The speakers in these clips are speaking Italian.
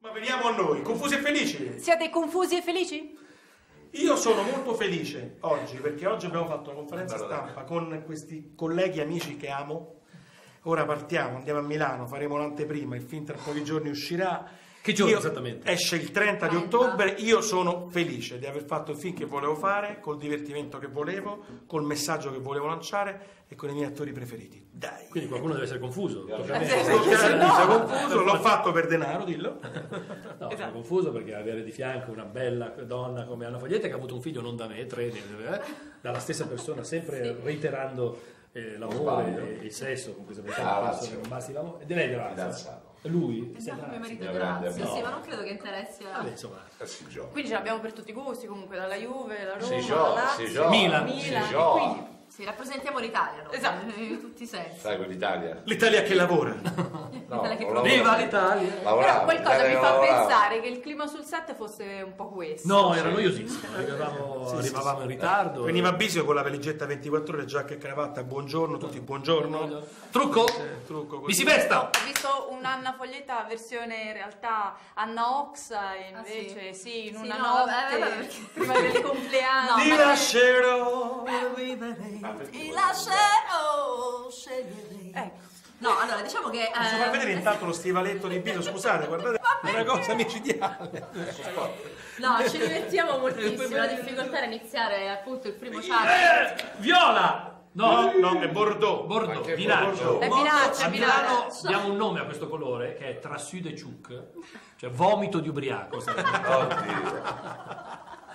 Ma veniamo a noi, confusi e felici. Siete confusi e felici? Io sono molto felice oggi, perché oggi abbiamo fatto una conferenza stampa con questi colleghi amici che amo. Ora partiamo, andiamo a Milano, faremo l'anteprima, il film tra pochi giorni uscirà. Che giorno esattamente? Esce il 30 di ottobre. Io sono felice di aver fatto il film che volevo fare, col divertimento che volevo, col messaggio che volevo lanciare e con i miei attori preferiti. Dai. Quindi qualcuno deve essere confuso. Tocca a me. Sono confuso, l'ho fatto per denaro, dillo. No, sono confuso perché avere di fianco una bella donna come Anna Foglietta, che ha avuto un figlio non da me, dalla stessa persona, sempre reiterando l'amore e il sesso con questa persona, non basti l'amore. Ed è lei Grazia. Lui? Esatto, mio marito Grazia. Sì, ma non credo che interessi a... insomma. Quindi ce l'abbiamo per tutti i gusti, comunque, dalla Juve, la Roma, Si la Lazio, Milan. e quindi... Sì, rappresentiamo l'Italia, no? Esatto. In tutti i sensi. Sai quell'Italia? L'Italia che lavora. Viva l'Italia! Però qualcosa mi fa pensare che il clima sul set fosse un po' questo. No, era noiosissimo. Arrivavamo in ritardo. Veniva Bisio con la valigetta 24 ore, giacca e cravatta, buongiorno, tutti buongiorno. Trucco? Trucco così. Vi si vesta! Ho visto un'Anna Foglietta versione in realtà Anna Oxa, invece sì, in una notte prima del compleanno. Ti lascerò vivere. Ti lascerò scegliere. Ecco. No, allora diciamo che... Posso far vedere intanto lo stivaletto di Bisio? Scusate, guardate, è una cosa micidiale. No, ci divertiamo moltissimo, la difficoltà era iniziare appunto il primo chat. Viola! No, è Bordeaux. Bordeaux, Vinaccio. È Vinaccio, A Milano diamo un nome a questo colore che è Trasud e Ciuc, cioè vomito di ubriaco. Oddio.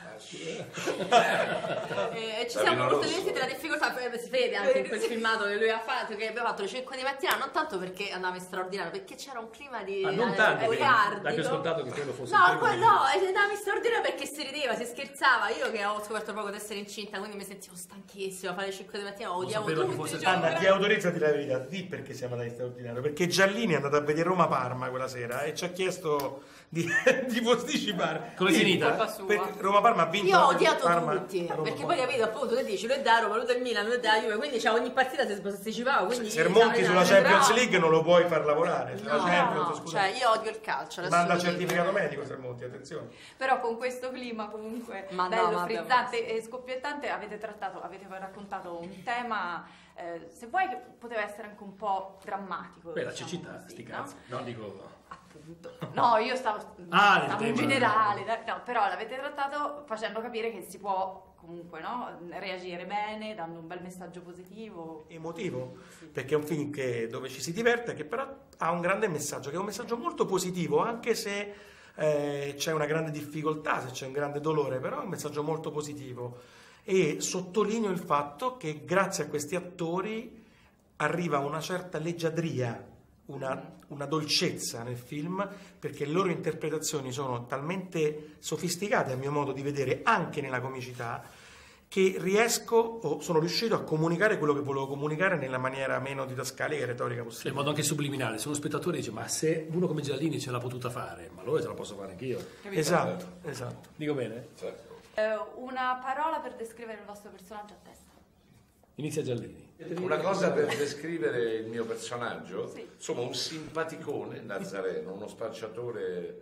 Ci siamo molto divertiti della difficoltà, si vede anche in quel filmato che lui ha fatto, che abbiamo fatto alle 5 di mattina, non tanto perché andava in straordinario, perché c'era un clima di non tanto, goliardico. da che ho scontato che quello fosse no, il primo andava in straordinario perché si rideva, si scherzava. Io che ho scoperto poco di essere incinta, quindi mi sentivo stanchissima, fare le 5 di mattina, odiavo tutti i giorni. Anna, ti autorizza a dire la verità, di perché siamo andati in straordinario, perché Giallini è andato a vedere Roma-Parma quella sera e ci ha chiesto di posticipare. Come è finita? Roma-Parma ha vinto. Io ho odiato Parma, tutti, perché poi capito appunto tu dici lui è da Roma, lui è del Milan, lui è da Juve, quindi ogni partita si posticipava, quindi se remonti sulla Champions League non lo puoi far lavorare. No, cioè io odio il calcio. Manda certificato medico se remonti, attenzione. Però con questo clima comunque bello, frizzante e scoppiettante avete raccontato un tema, se vuoi, che poteva essere anche un po' drammatico. Beh, la cecità, sti cazzi. No, dico... Appunto. No, io stavo in generale, no, però l'avete trattato facendo capire che si può comunque reagire bene, dando un bel messaggio positivo. Emotivo, perché è un film dove ci si diverte, che però ha un grande messaggio, che è un messaggio molto positivo, anche se c'è una grande difficoltà, se c'è un grande dolore, però è un messaggio molto positivo. E sottolineo il fatto che grazie a questi attori arriva una certa leggiadria, una dolcezza nel film, perché le loro interpretazioni sono talmente sofisticate a mio modo di vedere, anche nella comicità, che sono riuscito a comunicare quello che volevo comunicare nella maniera meno didascalica e retorica possibile. In modo anche subliminale. Se uno spettatore dice ma se uno come Giallini ce l'ha potuta fare, ma allora ce la posso fare anch'io. Esatto. Dico bene? Certo. Una parola per descrivere il vostro personaggio a testa. Inizia Giallini. Una cosa per descrivere il mio personaggio, sì. Insomma un simpaticone nazareno, uno spacciatore.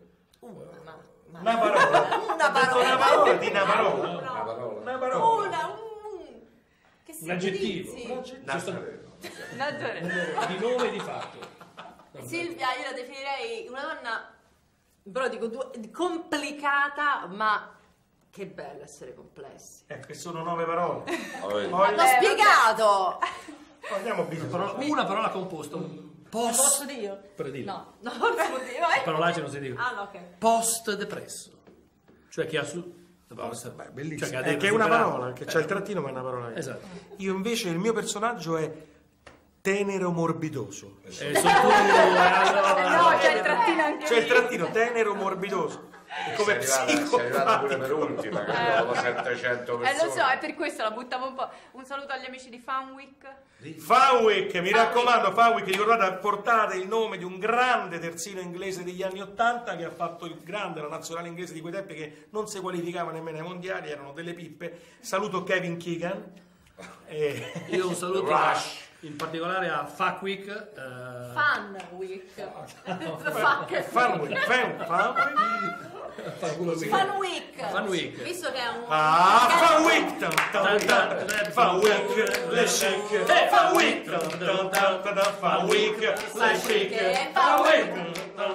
Una parola di una parola. Che Un aggettivo. Nazareno. Di nome e di fatto. Silvia, io la definirei una donna, però dico complicata, ma che bello essere complessi. Che sono 9 parole. L'ho spiegato! Una parola composta. Posso dire? Predilo. No, non posso dire. Parolacce non si dicono. Ah, no, ok. Post depresso. Cioè chi ha bellissimo. Cioè, che è una parola, che c'è il trattino ma è una parola. Esatto. Io invece il mio personaggio è tenero morbidoso. No, c'è il trattino anche C'è il trattino tenero morbidoso. Come sei arrivata pure per ultima, dopo 700 persone. Lo so, è per questo la buttavo un po'. Un saluto agli amici di Fanwick. Mi raccomando, Fanwick, ricordate, portate il nome di un grande terzino inglese degli anni '80 che ha fatto la nazionale inglese di quei tempi, che non si qualificava nemmeno ai mondiali, erano delle pippe. Saluto Kevin Keegan. Io un saluto in particolare a Fuck Week. Fun Week. Fun Week. Visto che è un... Fun Week! Fun Week! Let's shake! Fun Week! Fun Week! Let's shake! Fun Week!